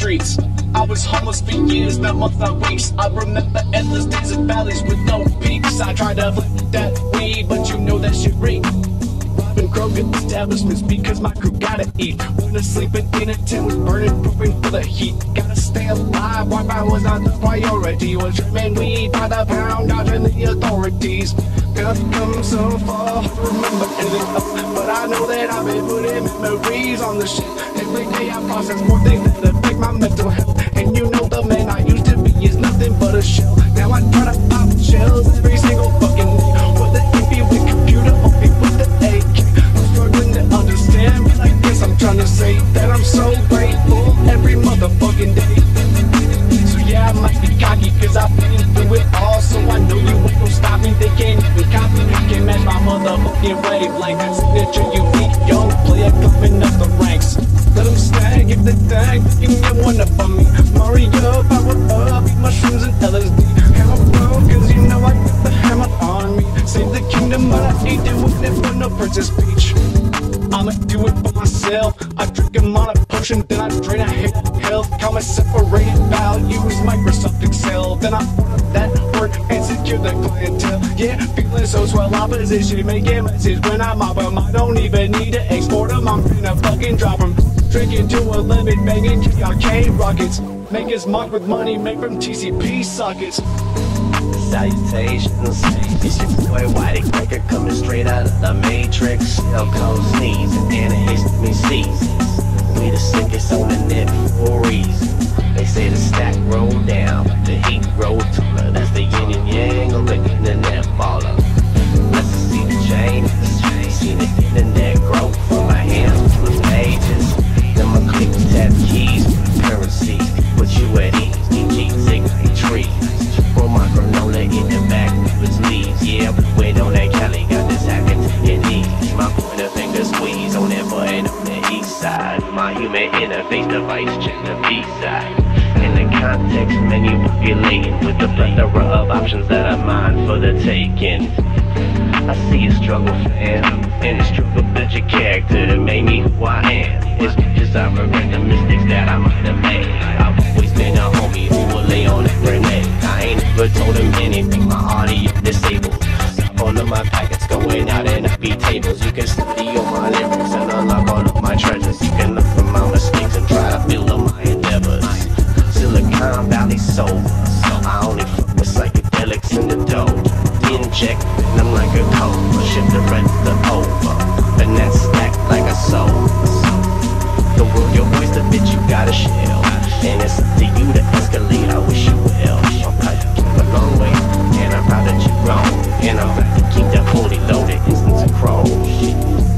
streets. I was homeless for years, not months, not weeks. I remember endless days and valleys with no peaks. I tried to flip that weed, but you know that shit reek. Robbing Kroger establishments because my crew gotta eat. Wanna sleep in a tent with burning propane for the heat. Gotta stay alive, Wi-Fi was not the priority. Was trimming weed by the pound, dodging the authorities. I've come so far, remember anything else, but I know that I've been putting memories on the shit. Every day I process more things that affect my mental health. And you know the man I used to be is nothing but a shell. Now I try to pop shells every single fucking day. Whether it be with computer or be with the AK. I'm struggling to understand, but I guess I'm trying to say that I'm so grateful every motherfucking day. So yeah, I might be cocky cause I've been through it all. So I know you ain't gonna stop me, they can't even copy me. Can't match my motherfucking wavelength. Signature unique, young player coming up the ranks. Let them snag if they tag, you can get one up on me. Mario, power up, eat mushrooms and LSD. Hammer bro, cause you know I got the hammer on me. Save the kingdom, but I ain't doing it for no Princess Peach. I'ma do it for myself. I drink a mono potion, then I drain a hit health. Count my separated values, Microsoft Excel. Then I order that word and secure the clientele. Yeah, feeling so swell, opposition making messages when I'm up 'em. I don't even need to export 'em, I'm finna fucking drop 'em. Drinking to a limit, banging GRK rockets. Make us mark with money made from TCP sockets. Salutations, it's your boy Whitey Cracker coming straight out of the Matrix. Shell code sneeze and antihistamine seasons. We the sickest on the net for a reason. They say the stack roll down, the heat roll taller. That's the yin and yang of the internet baller. Let's see the changes, see the internet growth from my hands full of pages. Then my click tap keys, currency, put you at ease. DG Ziggy trees. Pour my granola in the back of his leaves. Yeah, wait on that Cali, got this hacking to your knees. My pointer finger squeeze on that button on the east side. My human interface device, check the B side. In the context menu populating with the plethora of options that are mine for the taking. I see a struggle, fam, and it's true to build your character to make me who I am. It's just I regret the mistakes that I might have made. I've always been a homie who will lay on a grenade. I ain't never told him anything, my audio disabled. All of my packets going out and upbeat tables. You can study all my lyrics and unlock all of my treasures. You can look from my mistakes and try to build on my endeavors. Silicon Valley sober, so I only fuck with psychedelics in the dough. Didn't check, and I'm like a cobra. Ship the rest over, and that's stacked like a soul. The world your oyster, bitch, you gotta shell. And it's up to you to escalate, I wish you well. I'm proud to keep a long way, and I'm proud that you grown. And I'm proud to keep that fully loaded instance of crow.